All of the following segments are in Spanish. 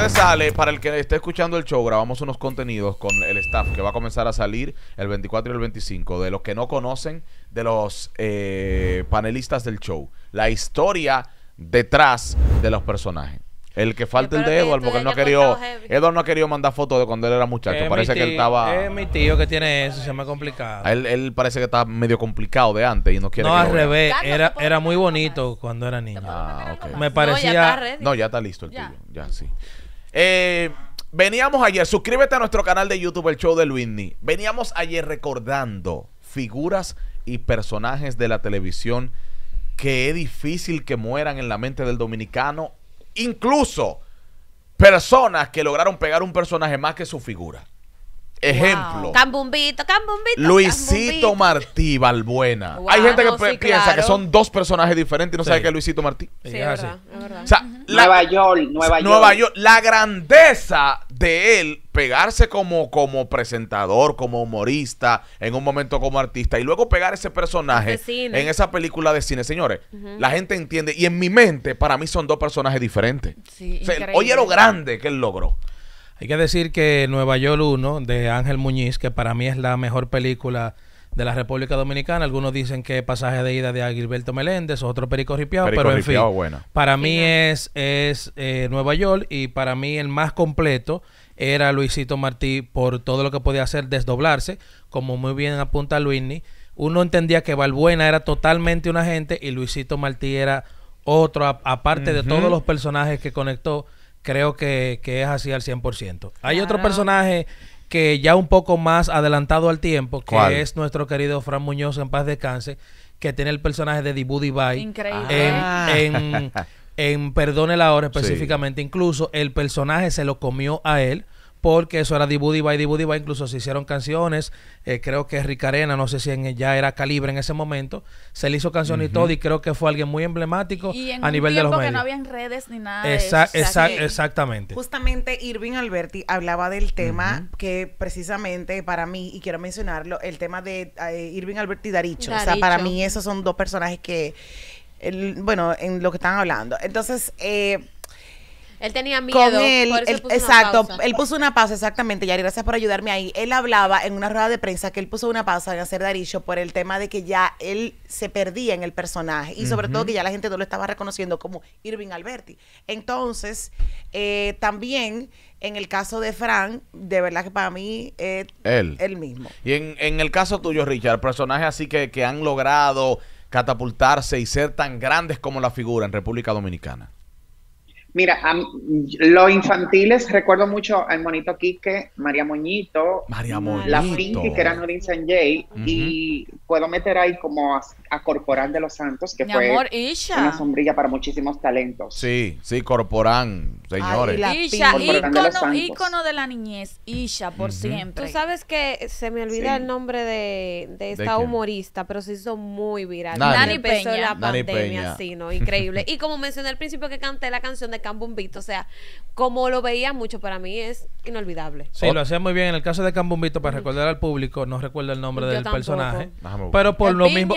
ustedes sale, para el que esté escuchando el show, grabamos unos contenidos con el staff que va a comenzar a salir el 24 y el 25. De los que no conocen, de los panelistas del show. La historia detrás de los personajes. El que falta el de Edward, porque él no ha querido, Edward no ha querido mandar fotos de cuando él era muchacho. Parece que él estaba... Es mi tío que tiene eso, se llama complicado. Él parece que está medio complicado de antes y no quiere. No, al revés, era muy bonito cuando era niño. Ok. Me parecía... No, ya está listo el tuyo. Ya, sí. Veníamos ayer, suscríbete a nuestro canal de YouTube, el show de Luismi. Veníamos ayer recordando figuras y personajes de la televisión que es difícil que mueran en la mente del dominicano. Incluso personas que lograron pegar un personaje más que su figura. Ejemplo. Cambumbito. Luisito Martí Balbuena. Hay gente que piensa que son dos personajes diferentes y no sabe que es Luisito Martí. Sí, es verdad, es verdad. O sea, Nueva York. La grandeza de él pegarse como presentador, como humorista, en un momento como artista, y luego pegar ese personaje en esa película de cine. Señores, la gente entiende. Y en mi mente, para mí son dos personajes diferentes. Sí, o sea, oye lo grande que él logró. Hay que decir que Nueva York 1 de Ángel Muñiz, que para mí es la mejor película de la República Dominicana. Algunos dicen que es Pasaje de Ida de Gilberto Meléndez, otro Perico Ripiao, pero en fin, para mí es Nueva York, y para mí el más completo era Luisito Martí por todo lo que podía hacer, desdoblarse, como muy bien apunta Luismi. Uno entendía que Balbuena era totalmente un agente y Luisito Martí era otro, aparte de todos los personajes que conectó. Creo que es así al 100%. Hay otro personaje que ya un poco más adelantado al tiempo, que es nuestro querido Fran Muñoz, en paz descanse, que tiene el personaje de Dibu Divay. Increíble. En Perdone la Hora específicamente. Sí. Incluso el personaje se lo comió a él, porque eso era Dibu Divay. Incluso se hicieron canciones. Creo que Rick Arena, no sé si ya era Calibre en ese momento, se le hizo canción y todo, y creo que fue alguien muy emblemático a nivel de los medios. Que no habían redes ni nada de eso. Exactamente. Justamente Irving Alberti hablaba del tema que precisamente para mí, y quiero mencionarlo, el tema de Irving Alberti y Daricho. O sea, para mí esos son dos personajes que, bueno, en lo que están hablando. Entonces, él tenía miedo. Con él, por eso exacto, él puso una pausa, exactamente, Yari, gracias por ayudarme ahí. Él hablaba en una rueda de prensa que él puso una pausa en hacer Daricho por el tema de que ya él se perdía en el personaje, y sobre todo que ya la gente no lo estaba reconociendo como Irving Alberti. Entonces, también en el caso de Fran, de verdad que para mí es él mismo. Y en el caso tuyo, Richard, personajes así que han logrado catapultarse y ser tan grandes como la figura en República Dominicana. Mira, los infantiles, recuerdo mucho al Monito Quique, María Moñito, la Pinky, que era Nurin Sanjay, y puedo meter ahí como a Corporán de los Santos, que fue una sombrilla para muchísimos talentos. Sí, Corporán, señores. Isha, ícono de la niñez, Isha, por siempre. Tú sabes que se me olvida el nombre de esta humorista, pero se hizo muy viral. Nani Peña. La pandemia, sí, ¿no? Increíble. Y como mencioné al principio que canté la canción de Cambumbito, o sea, como lo veía mucho, para mí es inolvidable. Sí, lo hacía muy bien. En el caso de Cambumbito, para recordar al público, no recuerdo el nombre del personaje, pero por lo mismo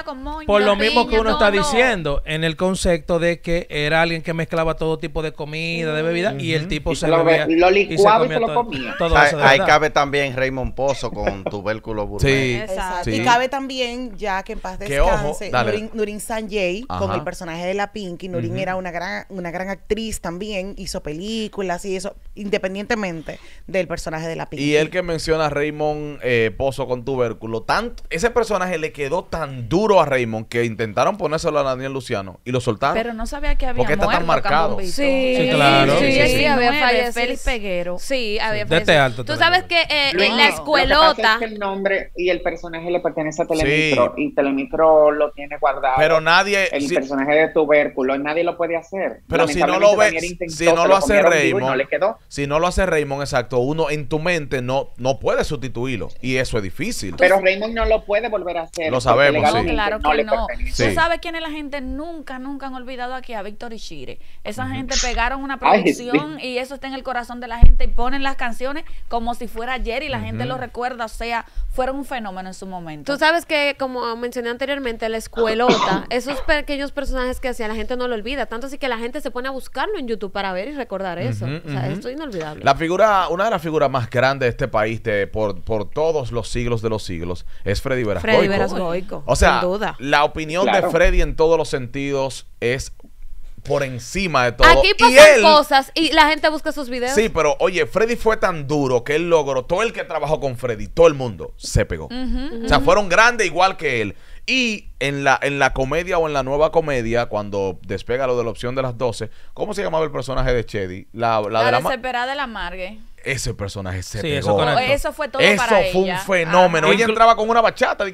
que uno está diciendo, en el concepto de que era alguien que mezclaba todo tipo de comida, de bebida, y el tipo se bebía lo licuaba y se lo comía. Ahí cabe también Raymond Pozo con tubérculo burbuja. Sí, exacto. Y cabe también, ya que en paz descanse, Nurin Sanjay con el personaje de la Pinky. Nurin era una gran actriz, también hizo películas y eso, independientemente del personaje de la Pinky. Y el que menciona a Raymond Pozo con tubérculo, ese personaje le quedó tan duro a Raymond que intentaron ponérselo a Daniel Luciano y lo soltaron. Pero no sabía que había porque está tan marcado. Sí, claro. Sí, había fallecido. Félix Peguero. Sí, había fallecido. Tú sabes que en la escuelota, es que el nombre y el personaje le pertenece a Telemicro, y Telemicro lo tiene guardado. Pero nadie, el personaje de tubérculo, nadie lo puede hacer. Pero si no lo ve, si no lo hace Raymond, si no lo hace Raymond, exacto, uno en tu mente no puede sustituirlo, y eso es difícil. Pero Raymond no lo puede volver a hacer. Lo sabemos, sí. Claro que no. Sí. ¿Tú sabes quiénes la gente nunca han olvidado aquí? A Víctor y Shire. Esa gente pegaron una producción y eso está en el corazón de la gente y ponen las canciones como si fuera ayer y la gente lo recuerda, o sea, fueron un fenómeno en su momento. Tú sabes que, como mencioné anteriormente, la escuelota, esos pequeños personajes que hacía, la gente no lo olvida, tanto así que la gente se pone a buscarlo en YouTube para ver y recordar eso. O sea, esto es inolvidable. Una de las figuras más grandes de este país por todos los siglos de los siglos es Freddy Verascoico. Freddy Verascoico, o sea, sin duda. La opinión de Freddy en todos los sentidos es por encima de todo. Aquí pasan cosas y la gente busca sus videos. Sí, pero oye, Freddy fue tan duro que él logró, todo el que trabajó con Freddy, todo el mundo se pegó. O sea, fueron grandes igual que él. Y en la comedia o en la nueva comedia, cuando despega lo de la opción de las 12, ¿cómo se llamaba el personaje de Chedi? La desesperada de la Margue. Ese personaje se pegó. Eso fue todo para ella. Eso fue un fenómeno. Ella entraba con una bachata.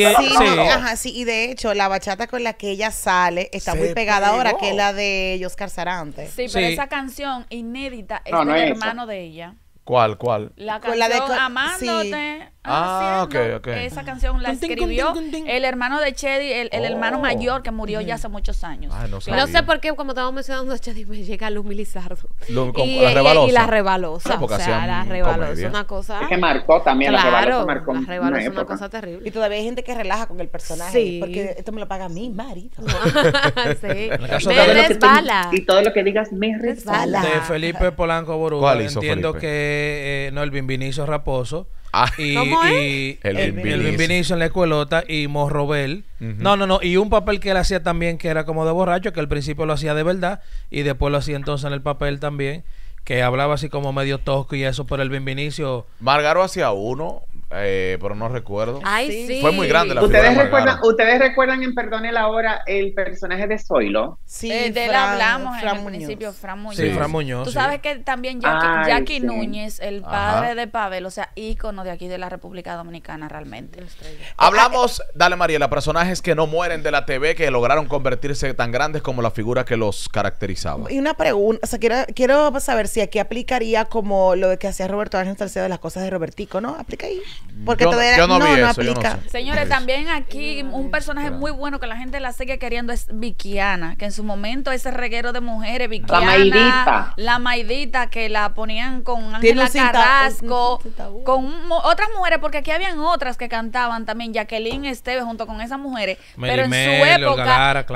Y de hecho, la bachata con la que ella sale está muy pegada ahora, que es la de Oscar Sarante. Sí, pero esa canción inédita es del hermano de ella. ¿Cuál? La canción Amándote. Esa canción la escribió el hermano de Chedi, el hermano mayor que murió ya hace muchos años. No sé por qué, como estamos mencionando a Chedi, me llega Lumi Lizardo. Y la Rebalosa. O sea, la Rebalosa es una cosa. Es que marcó también, la Rebalosa marcó. La Rebalosa es una cosa terrible. Y todavía hay gente que relaja con el personaje. Sí. Porque esto me lo paga mi marido. Sí. Me resbala. Y todo lo que digas me resbala. De Felipe Polanco Boruga. Entiendo que el Bimbinicio Raposo. ¿Cómo es? El Bimbinicio en la escuelota y Morrobel. No. Y un papel que él hacía también que era como de borracho, que al principio lo hacía de verdad y después lo hacía entonces en el papel también, que hablaba así como medio tosco y eso, por el Bimbinicio. Margaro hacía uno. Pero no recuerdo. Ay, sí. Fue muy grande la ¿Ustedes recuerdan en Perdone la Hora el personaje de Zoilo? Sí, de él hablamos en el principio, Fran Muñoz. Sí, Fran Muñoz. Tú sabes que también Jackie Núñez, el padre de Pavel, o sea, ícono de aquí de la República Dominicana realmente. Hablamos, dale Mariela, personajes que no mueren de la TV, que lograron convertirse tan grandes como la figura que los caracterizaba. Y una pregunta, o sea, quiero saber si aquí aplicaría como lo que hacía Roberto Ángel Salcedo de las cosas de Robertico, ¿no? ¿Aplica ahí? Porque yo no vi eso, aplica. No sé. Señores, también aquí un personaje muy bueno que la gente la sigue queriendo es Vickiana, que en su momento ese reguero de mujeres, Vickiana, la Maidita, que la ponían con Ángela Carrasco, con otras mujeres, porque aquí habían otras que cantaban también, Jacqueline Esteves junto con esas mujeres, pero en su época, Olga Lara,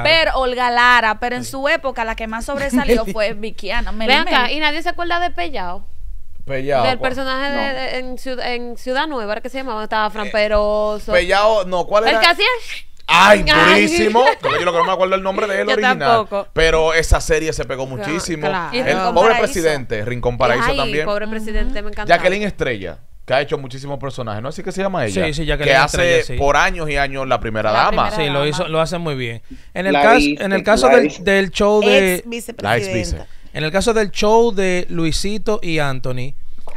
pero en su época la que más sobresalió fue Vickiana. Vean acá, y nadie se acuerda de Pellao. Del personaje en Ciudad Nueva, ¿qué se llamaba? Estaba Fran Peroso. Pellao, no, ¿cuál era? El que hacía. ¡Ay, durísimo! Yo lo que no me acuerdo el nombre de él original. Tampoco. Pero esa serie se pegó muchísimo. Claro. El Pobre Presidente, Rincón Paraíso también. Pobre Presidente, me encanta. Jacqueline Estrella, que ha hecho muchísimos personajes, ¿no? Así que se llama ella. Sí, que hace por años y años la primera dama. Sí, lo hace muy bien. En el caso del show de la ex vice. En el caso del show de Luisito y Anthony,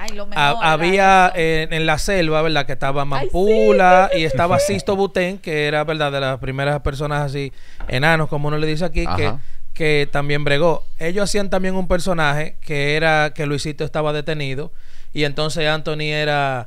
había en la selva, ¿verdad? Que estaba Mampula y estaba Sisto Butén, que era, ¿verdad? De las primeras personas así, enanos, como uno le dice aquí, que también bregó. Ellos hacían también un personaje que era que Luisito estaba detenido y entonces Anthony era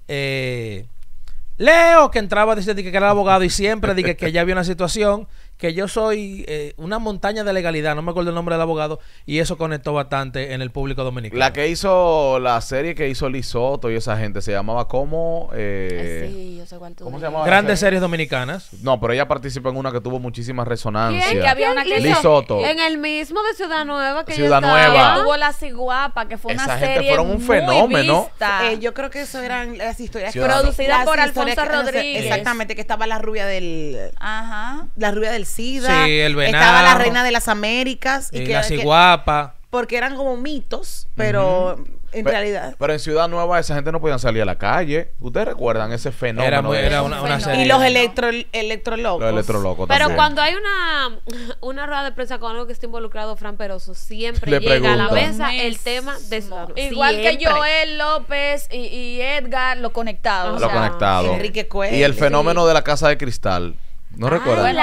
Leo, que entraba a decir que era abogado y siempre dije que ya había una situación, que yo soy una montaña de legalidad, no me acuerdo el nombre del abogado, y eso conectó bastante en el público dominicano. La que hizo la serie que hizo Lisoto y esa gente se llamaba como sí, yo sé cuál tú ¿cómo se llamaba? Grandes series dominicanas. No, pero ella participó en una que tuvo muchísima resonancia. ¿Quién? Que había una que Lisoto. En el mismo de Ciudad Nueva, que Ciudad Nueva. Que tuvo La Ciguapa, que fue esa una gente serie fueron un fenómeno. Yo creo que eso eran las historias producidas por Alfonso Rodríguez. Exactamente, que estaba la rubia del la rubia del SIDA. Sí, el venado. Estaba la reina de las Américas y la Ciguapa. Porque eran como mitos, pero en realidad. Pero en Ciudad Nueva esa gente no podía salir a la calle. ¿Ustedes recuerdan ese fenómeno? Era una serie. Y los electrolocos. Los electrolocos Pero también. cuando hay una rueda de prensa con algo que está involucrado Fran Peroso, siempre llega a la mesa el tema de Ciudad Nueva. Igual que Joel López y Edgar, lo conectado. Lo conectado. Enrique Cuello. Y el fenómeno de la Casa de Cristal. No recuerdo. Que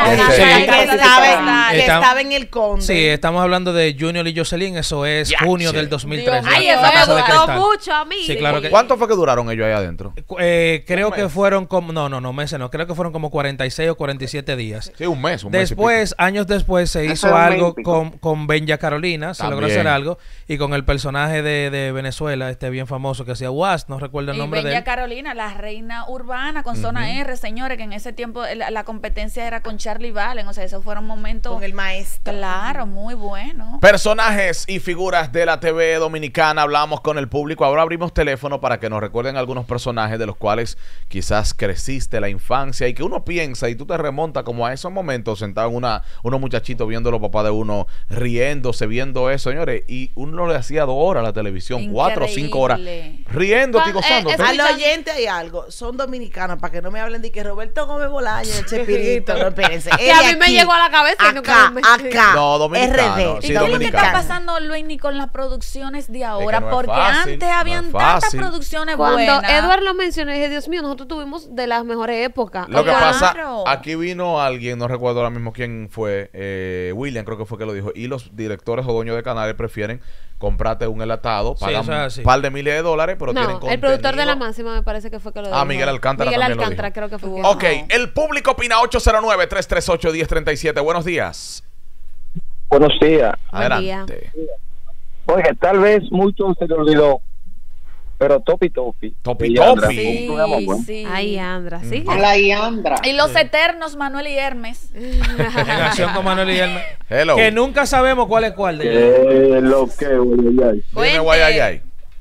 estaba en el Conde. Sí, estamos hablando de Junior y Jocelyn. Eso es junio del 2013. Ay, eso me gustó mucho a mí. Sí, claro que, ¿cuánto fue que duraron ellos ahí adentro? Creo que fueron como... No, meses no. Creo que fueron como 46 o 47 días. Sí, un mes. Después, años después, se hizo algo con Benja Carolina. Se logró hacer algo. Y con el personaje de Venezuela, bien famoso, que hacía Was, no recuerdo el nombre de él. Benja Carolina, la reina urbana con Zona R, señores, que en ese tiempo la competencia era con Charlie Valen, o sea, esos fueron momentos con el maestro. Claro, muy bueno. Personajes y figuras de la TV dominicana, hablamos con el público, ahora abrimos teléfono para que nos recuerden algunos personajes de los cuales quizás creciste la infancia y que uno piensa y tú te remontas como a esos momentos sentado en unos muchachitos viendo a los papás de uno riéndose, viendo eso, señores, y uno le hacía 2 horas a la televisión, increíble. 4 o 5 horas riéndote y gozando. Al oyente hay algo, son dominicanos, para que no me hablen de que Roberto Gómez Bolaño, el Chespirito. No, espérense. Que a mí me llegó a la cabeza. Acá. No, dominicano. ¿Y qué es lo que está pasando, Luis, con las producciones de ahora? Es que porque antes habían tantas producciones buenas. Cuando Edward lo mencionó, dije, Dios mío, nosotros tuvimos de las mejores épocas. Lo que pasa, aquí vino alguien, no recuerdo ahora mismo quién fue, William creo que fue que lo dijo, y los directores o dueños de canales prefieren comprarte un enlatado, pagan un par de miles de dólares, pero tienen contenido. El productor de La Máxima me parece que fue que lo dijo. Miguel Alcántara también lo dijo. Creo que fue. Ok, el público opina 809-338-1037. Buenos días. Buenos días. Adelante. Oye, tal vez mucho se le olvidó, pero Topi Topi. Topi Topi. Sí. Ay, Andra, sí. Hola, Andra. Y los eternos, Manuel y Hermes. En acción con Manuel y Hermes. Hello. Que nunca sabemos cuál es cuál de ellos. Lo que, Dime, Guayayay.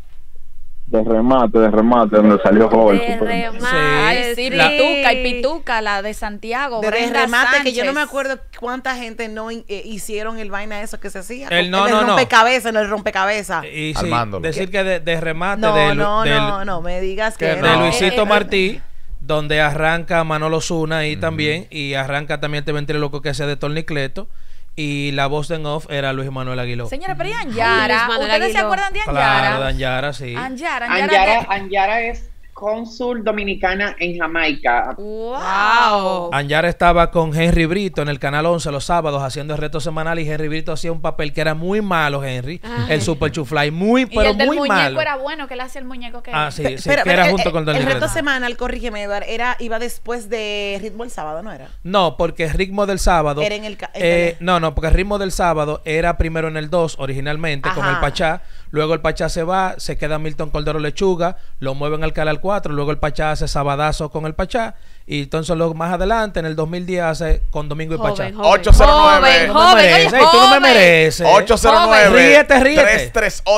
De remate, donde salió Robert. Sí, Pituca y Pituca, la de Santiago. De remate, Sánchez. Que yo no me acuerdo cuánta gente no hicieron el vaina eso que se hacía. El rompecabezas. Y sí, decir que de remate no me digas que de Luisito Martí, donde arranca Manolo Zuna ahí también, y arranca también este ventriloquio que hacía de Tornicleto. Y la voz en off era Luis Manuel Aguiló. Señora, pero ¿y Anyara? ¿Ustedes se acuerdan de Anyara? Claro, de Anyara, sí. Anyara es cónsul dominicana en Jamaica. ¡Wow! Anyara estaba con Henry Brito en el Canal 11 los sábados haciendo el reto semanal, y Henry Brito hacía un papel que era muy malo, Henry. El Super Chuflay, muy malo. Y el del muñeco era bueno, que le hacía el muñeco que sí, que era junto con el reto semanal, corrígeme, Eduard, iba después de Ritmo del Sábado, ¿no era? No, porque Ritmo del Sábado era en el no, porque Ritmo del Sábado era primero en el 2 originalmente. Ajá. Con el Pachá. Luego el Pachá se va, se queda Milton Cordero Lechuga, lo mueven al Canal 4, luego el Pachá hace Sabadazo con el Pachá, y entonces luego más adelante, en el 2010, hace con Domingo y Pachá. 809. Tú no me mereces. 809. Ríete.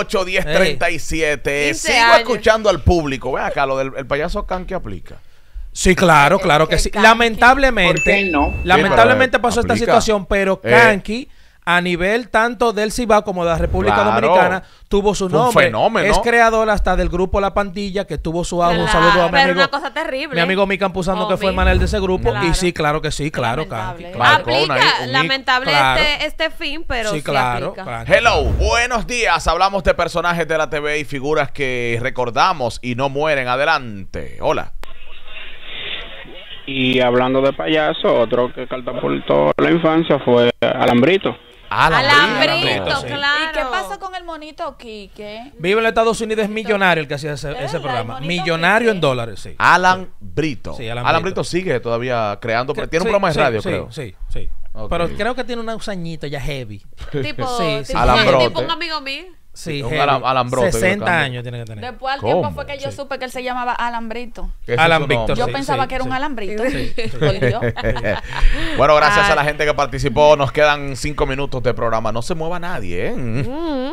338-1037. Sigo escuchando al público. Ve acá, lo del payaso Can que aplica. Sí, claro que sí. Lamentablemente, ¿por qué no? Lamentablemente pasó esta situación, pero Kanki, a nivel tanto del Cibao como de la República Dominicana, tuvo su nombre. Un fenómeno. Es creador hasta del grupo La Pantilla, que tuvo su auge. Un saludo a mi amigo. Una cosa terrible. Mi amigo Mican Pusando, que fue el manel de ese grupo. Claro. Y sí, claro que sí, claro, Kanki. Aplica, lamentable este fin, pero sí claro. Hello, buenos días. Hablamos de personajes de la TV y figuras que recordamos y no mueren. Adelante. Hola. Y hablando de payaso, otro que catapultó la infancia fue Alambrito. Alambrito, claro. ¿Y qué pasó con el monito Quique? Vive en los Estados Unidos, es millonario el que hacía ese programa. Millonario en dólares, sí. Alambrito. Sí, Alambrito sigue todavía creando. Tiene un programa de radio, creo. Sí. Okay. Pero creo que tiene unos añitos ya heavy. Tipo un amigo mío. Sí, un alambrote. 60 años tiene que tener. Después al tiempo fue que yo supe que él se llamaba Alambrito. Alambrito. Yo pensaba que era un alambrito. Bueno, gracias a la gente que participó. Nos quedan 5 minutos de programa. No se mueva nadie, ¿eh?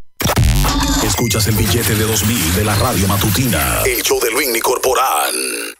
Escuchas el billete de 2000 de la radio matutina. El show de Luis Corporán.